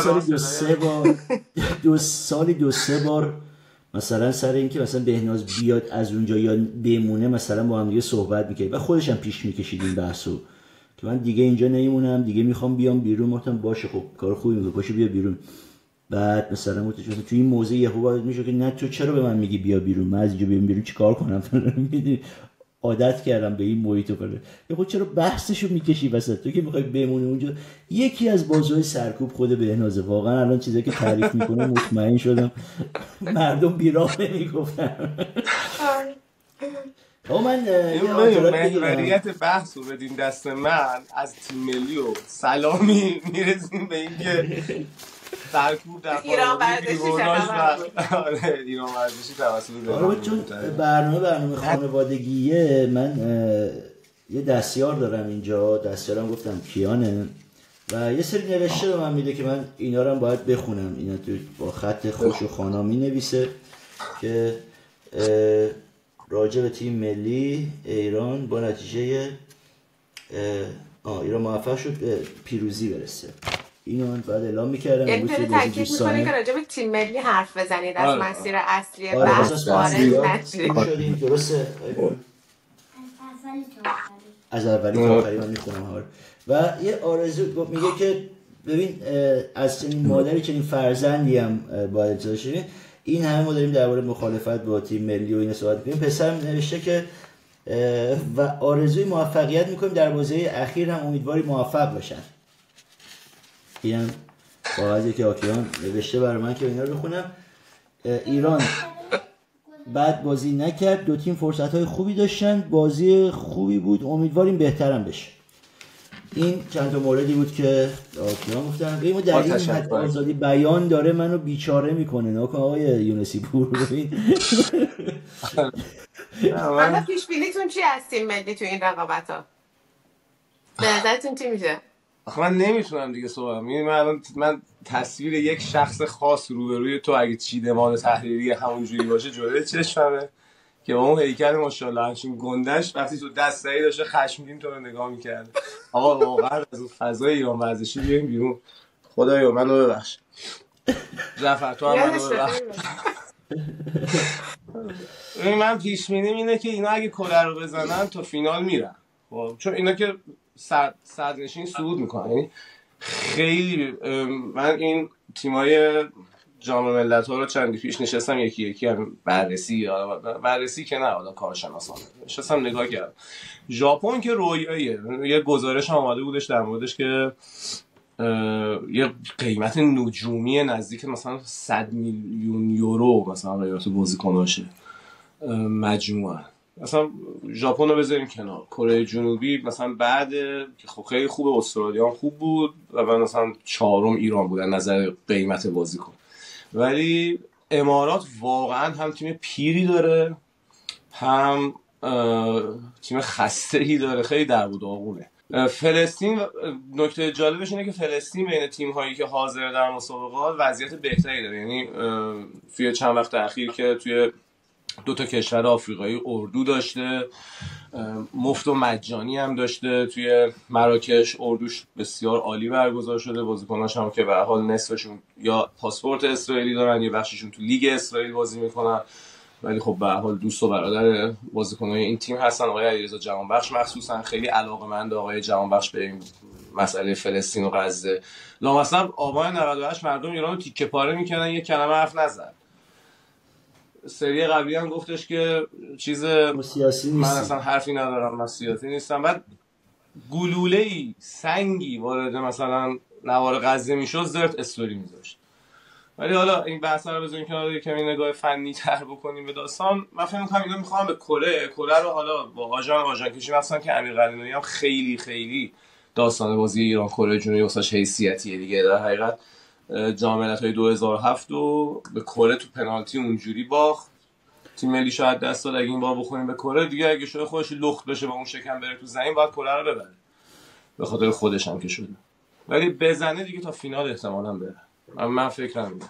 سالی دو سه بار مثلا سر اینکه مثلا بهناز بیاد از اونجا یا بمونه مثلا با هم دیگه صحبت میکرد و خودش هم پیش میکشید این بحثو که من دیگه اینجا نمیمونم، دیگه میخوام بیام بیرون. گفتم باشه خب کار خوبی میگه، پاشو بیا بیرون. بعد مثلا مثلا تو این موضوع یهو باید میشه که نه تو چرا به من میگی بیا بیرون، من از اینجا بیام بیرون چیکار کنم؟ میدونی عادت کردم به این محیط و فلان. خب چرا بحثشو میکشی وسط؟ تو که میخوای بمونی اونجا. یکی از بازوهای سرکوب خود بهنازه. واقعا الان چیزایی که تعریف میکنه مطمئن شدم مردم بیراه نمیگفتن. من محوریت بحث رو بدین دست من از تیم ملی و سلامی میرسیم به این که سرکوب در ایران ورزشی توسط چون برنامه خانوادگیه. من یه دستیار دارم اینجا، دستیارم گفتم کیانه و یه سری نوشته به من میده که من اینا رو هم باید بخونم. اینا تو با خط خوش و خانا می نویسه که راجع به تیم ملی ایران با نتیجه ایران موفق شد به پیروزی برسه. اینو بعد اعلام می‌کردم. یعنی داره تاکید می‌کنه که راجع به تیم ملی حرف بزنید از مسیر اصلی بحث شدیم. درسته؟ از اولی تا آخری من میخونم ها. و یه آرزو میگه که ببین از چنین مادری چنین فرزندی هم باید اجازه شدیم. این همه ما داریم درباره مخالفت با تیم ملی و این صحبت می‌کنیم. پسرم نوشته که و آرزوی موفقیت میکنیم در بازی اخیر هم امیدواری موفق باشن. این کاغذی که آکیان نوشته برای من که اینا رو بخونم. ایران بعد بازی نکرد، دو تیم فرصت‌های خوبی داشتن، بازی خوبی بود، امیدواریم بهترم بشه. این چند تا موردی بود که آکیان گفتن. ببین در این حد آزادی بیان داره منو بیچاره میکنه. نه آقای یونسی پور ببین. حالا پیش بینیتون چی از تیم ملی تو این رقابت‌ها؟ به نظرتون چی میشه؟ آخه من نمیتونم دیگه صحبت. من تصویر یک شخص خاص روبروی تو اگه چیدمان تحریری همونجوری باشه جلوی چشممه که با اون هیکل ماشاءالله همچین گندش وقتی تو دستایی داشته خشمگین تو رو نگاه می‌کرد. آقا واقعا از اون فضای ایران ورزشی بیایم بیرون. خدایا منو ببخش. جعفر تو هم منو ببخش. من پیش بینیم اینه که اینا اگه کره رو بزنن تا فینال میرن. خب چون اینا که صدرنشین صعود میکنن. یعنی خیلی من این تیمای جام ملت‌ها رو چندی پیش نشستم یکی هم بررسی که نه حالا کارشناسانه نشستم نگاه کردم. ژاپن که رویاییه. یه گزارش هم اومده بودش در موردش که یه قیمت نجومی نزدیک مثلا 100 میلیون یورو مثلا قیمت بازیکناشه مجموعاً. مثلا ژاپن رو بذاریم کنار، کره جنوبی مثلا بعد که خب خیلی خوبه، استرالیا هم خوب بود و بعد مثلا چهارم ایران بود از نظر قیمت بازیکن. ولی امارات واقعا هم تیم پیری داره هم تیم خسته‌ای داره، خیلی در و داغونه. فلسطین نکته جالبش اینه که فلسطین بین تیم‌هایی که حاضر در مسابقات وضعیت بهتری داره. یعنی توی چند وقت اخیر که توی دو تا کشور آفریقایی اردو داشته، مفت و مجانی هم داشته. توی مراکش اردوش بسیار عالی برگزار شده، بازیکناش هم که به هر حال نصفشون یا پاسپورت اسرائیلی دارن یا بخششون تو لیگ اسرائیل بازی میکنن، ولی خب به هر حال دوست و برادر بازیکنای این تیم هستن. آقای علیرضا جهانبخش مخصوصا خیلی علاقه‌مند آقای جهانبخش به این مسئله فلسطین و غزه. لامصب آبان 98 مردم ایران رو تیکه پاره میکنن، یک کلمه حرف نزد. سری قبلی هم گفتش که چیز من اصلا حرفی ندارم، من سیاسی نیستم. بعد گلوله‌ای سنگی وارد مثلا نوار غزه میشد زرت استوری میذاشت. ولی حالا این بحثا رو بذاریم کنار، یه کمی نگاه فنی تر بکنیم به داستان. من فکر می‌کنم اینا می‌خوام به کره رو حالا با آژان کشی مثلا که امیر قلعه‌نویی هم خیلی خیلی داستان بازی ایران کره جنوبی واسش حیثیتیه دیگه. در حقیقت جام ملت‌های 2007 رو به کره تو پنالتی اونجوری باخت. تیم ملی شاید دست داد اگه این بار بخوریم به کره دیگه، اگه شده خودش لخت بشه با اون شکم بره تو زمین باید کره رو ببره، به خاطر خودش هم که شده. ولی بزنه دیگه تا فینال احتمالاً بره. من فکر نمی‌کنم.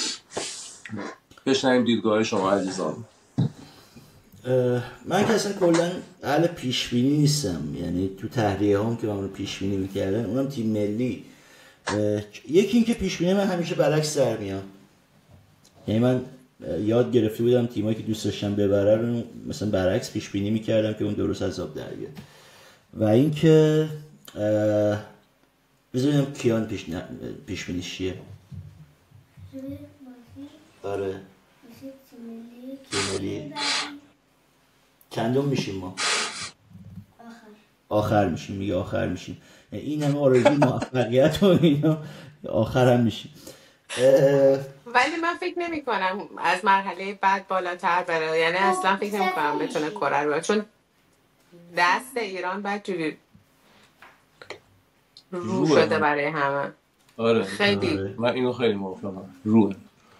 بشنویم دیدگاه شما عزیزان. من که اصلا کلا اهل پیش بینی نیستم. یعنی تو تحریه هم که اونو پیش بینی می‌کردن، اونم تیم ملی، یکی این که پیش بینی من همیشه برعکس در میاد. یعنی من یاد گرفته بودم تیمایی که دوست داشتم ببره رو مثلا برعکس پیش بینی می‌کردم که اون درست از آب در بیاد. و اینکه بذاریم کیان پیش بینیش چیه؟ آره تیم چندم میشیم ما؟ آخر میشیم. میگه آخر میشیم. این همه آرزوی موفقیت و اینا آخر هم میشیم. ولی من فکر نمی کنم از مرحله بعد بالاتر بره. یعنی اصلا فکر نمی کنم بتونه کره رو، چون دست ایران بدجوری رو شده برای همه. آره خیلی من اینو خیلی موافقم. روه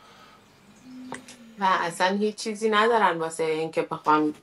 و اصلا هیچ چیزی ندارن واسه این که بخوام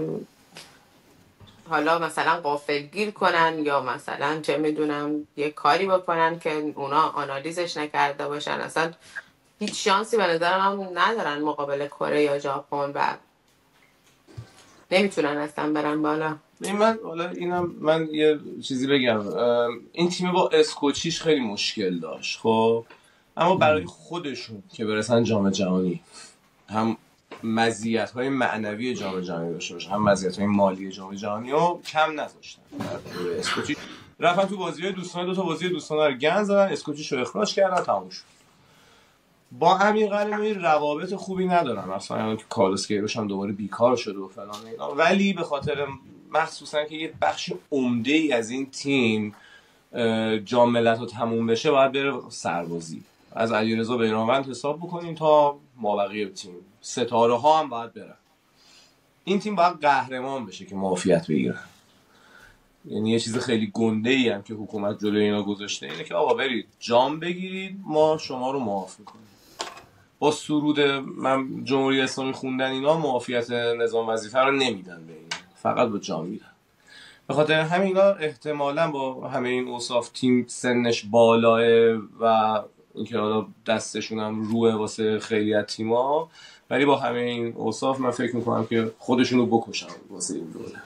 حالا مثلا غافلگیر کنن یا مثلا چه میدونم یه کاری بکنن که اونا آنالیزش نکرده باشن. اصلا هیچ شانسی به نظر من ندارن مقابل کره یا ژاپن. و نمیتونن اصلا برن بالا. من یه چیزی بگم. این تیم با اسکوچیش خیلی مشکل داشت، خب اما برای خودشون که برسن جام جهانی هم مزیت‌های معنوی جام جهانی داشته باشن هم مزیت‌های مالی جام جهانی رو کم نذاشتن. اسکوچیش رفتن تو بازی‌های دوستانه، 2 تا بازی دوستانه رو گند زدن، اسکوچیش رو اخراج کردن، تموم شد. با امیر قلعه‌نویی روابط خوبی ندارن، مثلا که کارلوس کیروش هم دوباره بیکار شده و فلان اینا، ولی به خاطر مخصوصا که یه بخش عمده‌ای از این تیم جام ملت‌ها تموم بشه باید بره سربازی. از علیرضا بیرانوند حساب بکنیم تا مابقی تیم، ستاره ها هم باید برن. این تیم باید قهرمان بشه که معافیت بگیره. یعنی یه چیز خیلی گنده‌ای هم که حکومت جلوی اینا گذاشته اینه که آقا برید جام بگیرید، ما شما رو معاف می‌کنیم. با سرود من جمهوری اسلامی خوندن اینا معافیت نظام وظیفه رو نمیدن به این، فقط با جام میدن. به خاطر همین اینا احتمالاً با همه این اوصاف تیم سنش بالاه و اینکه حالا دستشون هم روه واسه خیلی از تیم‌ها، ولی با همه این اوصاف من فکر میکنم که خودشونو بکشن واسه این دوره.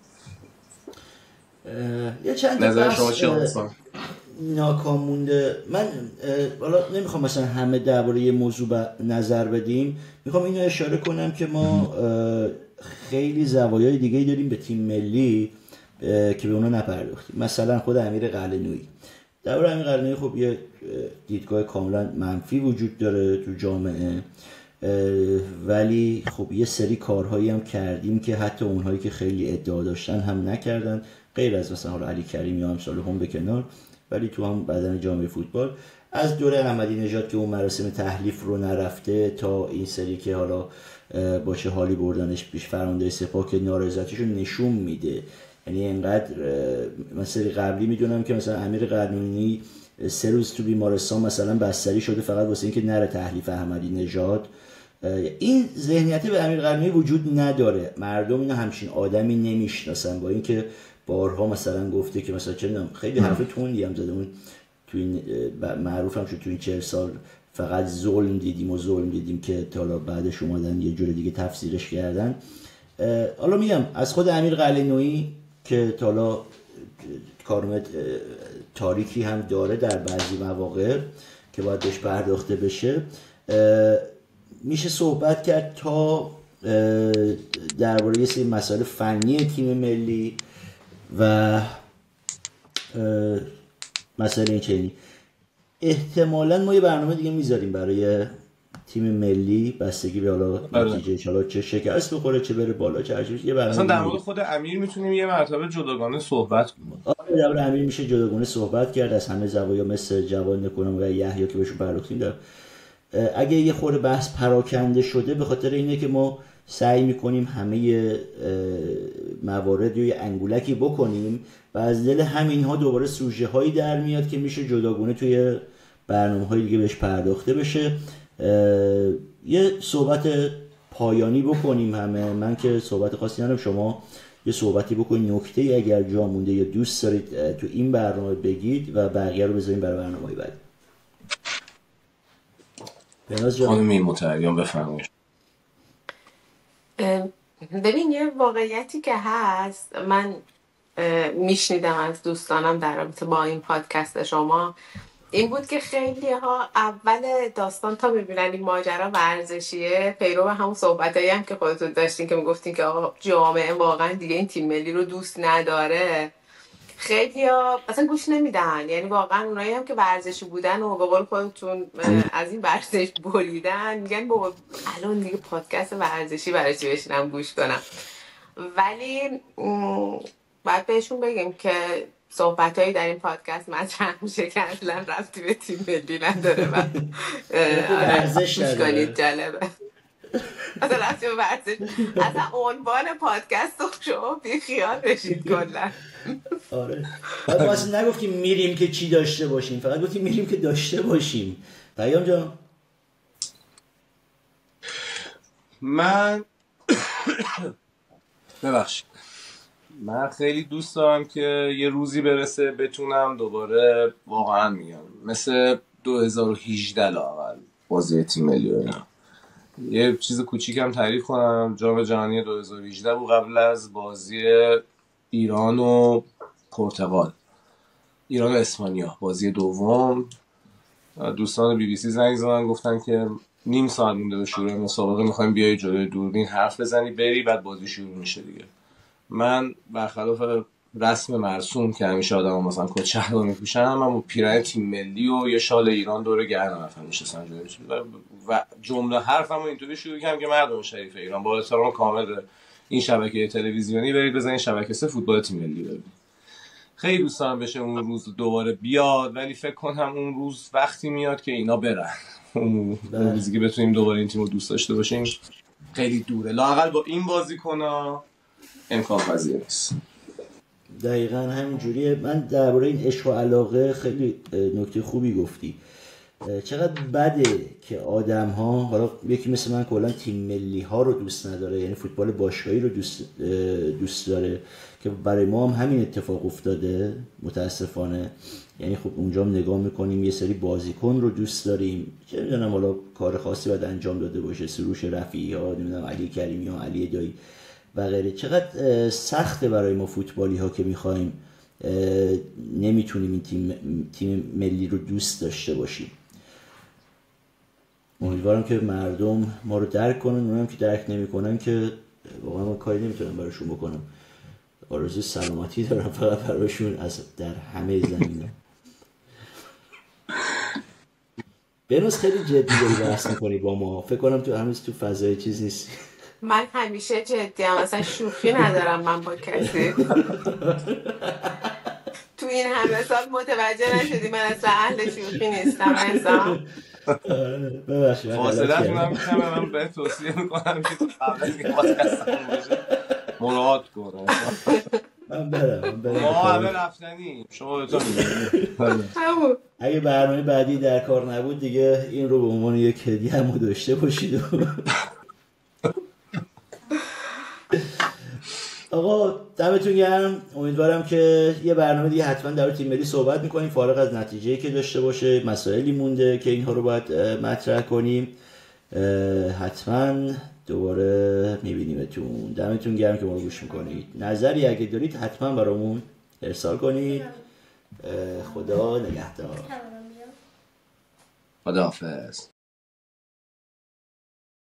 یه چند نظر شما چیه اصلا؟ ناکام مونده. من حالا نمیخوام مثلا همه درباره یه موضوع نظر بدیم، میخوام اینو اشاره کنم که ما خیلی زوایای دیگه داریم به تیم ملی که به اونا نپرداختیم. مثلا خود امیر قلعه‌نویی، درباره امیر قلعه‌نویی خب یه دیدگاه کاملا منفی وجود داره تو جامعه، ولی خب یه سری کارهایی هم کردیم که حتی اونهایی که خیلی ادعا داشتن هم نکردن، غیر از مثلا علی کریمی یا امثال هم به کنار، ولی تو هم بدن جامعه فوتبال از دوره احمدی نژاد که اون مراسم تحلیف رو نرفته تا این سری که حالا با چه حالی بردنش پیش فرمانده سپاه که نارضایتیشو نشون میده. یعنی اینقدر مثلا قبلی میدونم که مثلا امیر قلعه‌نویی 3 روز تو بیمارستان مثلا بستری شده فقط واسه اینکه نره تحلیف احمدی نژاد. این ذهنیت به امیر قلعه‌نویی وجود نداره، مردم اینو همچین آدمی نمیشناسن، با اینکه بارها مثلا گفته که مثلا چه میدونم خیلی حرف تندی هم زده، اون تو این معروف هم شد تو این 40 سال فقط ظلم دیدیم که تا حالا بعدش اومدن یه جور دیگه تفسیرش کردن. حالا میگم از خود امیر قلعه‌نویی که تا حالا کارمت تاریکی هم داره در بعضی مواقع که باید بهش پرداخته بشه، میشه صحبت کرد تا درباره یه سری مسائل فنی تیم ملی و مسائل این چنینی. احتمالاً ما یه برنامه دیگه میذاریم برای تیم ملی، بستگی به حالا نتیجه چالا چه شکست بخوره چه بره بالا چه هرچی. یه برنامه اصلا در مورد خود امیر میتونیم یه مرتبه جداگانه صحبت کنیم. آره در مورد امیر میشه جداگانه صحبت کرد از همه زوایا، مثل جواد نکنم و یحیی که بهشون پرداختیم داره. اگه یه خورده بحث پراکنده شده به خاطر اینه که ما سعی میکنیم همه موارد رو یه انگولکی بکنیم و از دل همینها دوباره سوژه هایی در میاد که میشه جداگانه توی برنامه های دیگه بهش پرداخته بشه. یه صحبت پایانی بکنیم همه. من که صحبت خاصی ندارم، شما یه صحبتی بکنید، نکته اگر جا مونده یا دوست دارید تو این برنامه بگید و بقیه رو بذاریم برای برنامه‌های بعد. خانمی مترجم بفرمایید. ببین یه واقعیتی که هست، من میشنیدم از دوستانم در رابطه با این پادکست شما، این بود که خیلی ها اول داستان تا میبینن این ماجرا ورزشیه پیرو همون صحبتایی هم که خودتون داشتین که میگفتین که آقا جامعه واقعا دیگه این تیم ملی رو دوست نداره، خیلی ها اصلا گوش نمیدن. یعنی واقعا اونایی هم که ورزشی بودن و به قول خودتون از این ورزش بریدن میگن بابا الان دیگه پادکست ورزشی برای چی بشینم گوش کنم. ولی باید بهشون بگیم که صحبتایی در این پادکست مطرح میشه که اصلا ربطی به تیم ملی نداره و ورزش گوش کنید، جالبه. اصلا ربطی به ورزش، اصلا عنوان پادکست رو شما بیخیال بشید کلا. آره ما اصلا نگفتیم میریم که چی داشته باشیم، فقط گفتیم میریم که داشته باشیم. پیام جان من ببخشید، من خیلی دوست دارم که یه روزی برسه بتونم دوباره واقعا میگم مثل 2018 لااقل بازی تیم ملی و اینا یه چیز کوچیکم تعریف کنم. جام جهانی 2018 بود قبل از بازی ایران و پرتغال، ایران و اسپانیا، بازی دوم. دوستان BBC زنگ زدن گفتن که نیم ساعت مونده به شروع مسابقه، میخوایم بیای جلوی دوربین حرف بزنی بری، بعد بازی شروع میشه دیگه. من برخلاف رسم مرسوم که همیشه آدم مثلا کت شلوار میپوشن، من با پیراهن تیم ملی و یه شال ایران دور گردن رفتم نشستم جلوی و جمله حرفمو اینطوری شروع کردم که مردم شریف ایران، با احترام کامل این شبکه تلویزیونی برید بزنید شبکه 3 فوتبال تیم ملی ببینید. خیلی دوست دارم بشه اون روز دوباره بیاد، ولی فکر کنم اون روز وقتی میاد که اینا برن، اون روزی که بتونیم دوباره این تیمو دوست داشته باشیم خیلی دوره. لااقل با این بازیکن‌ها امکان پذیر نیست. دقیقاً همینجوریه. من درباره این عشق و علاقه خیلی نکته خوبی گفتی. چقدر بده که آدم ها، حالا یکی مثل من کلا تیم ملی ها رو دوست نداره، یعنی فوتبال باشگاهی رو دوست داره، که برای ما هم همین اتفاق افتاده متاسفانه. یعنی خب اونجا هم نگاه میکنیم یه سری بازیکن رو دوست داریم، چه میدونم حالا کار خاصی باید انجام داده باشه، سروش رفیعی ها، نمیدونم علی کریمی ها، علی دایی و غیره. چقدر سخته برای ما فوتبالی ها که میخوایم نمیتونیم این تیم ملی رو دوست داشته باشیم. امیدوارم که مردم ما رو درک کنن، اونم که درک نمیکنن که واقعا من کاری نمیتونم براشون بکنم. آرزوی سلامتی دارم فقط براشون از در همه زمینه. بنوز خیلی جدی داری بحث میکنی با ما، فکر کنم تو هنوز تو فضای چیز نیستی. من همیشه جدیم، اصلا شوخی ندارم من با کسی. تو این همه سال متوجه نشدی من اصلا اهل شوخی نیستم احسان. ببخشید فاصلتون هم کمه، من به توصیه میکنم که تو قبل از این پادکستمون باشه مراعات کنه. من برم ما همه رفتنی، شما بهتون اگه برنامه بعدی در کار نبود دیگه این رو به عنوان یک هدیه هم داشته باشید. آقا دمتون گرم. امیدوارم که یه برنامه دیگه حتما در تیم ملی صحبت میکنیم، فارغ از نتیجه‌ای که داشته باشه. مسائلی مونده که اینها رو باید مطرح کنیم. حتما دوباره میبینیمتون. دمتون گرم که ما رو گوش میکنید. نظری اگه دارید حتما برامون ارسال کنید. خدا نگهدار. خداحافظ.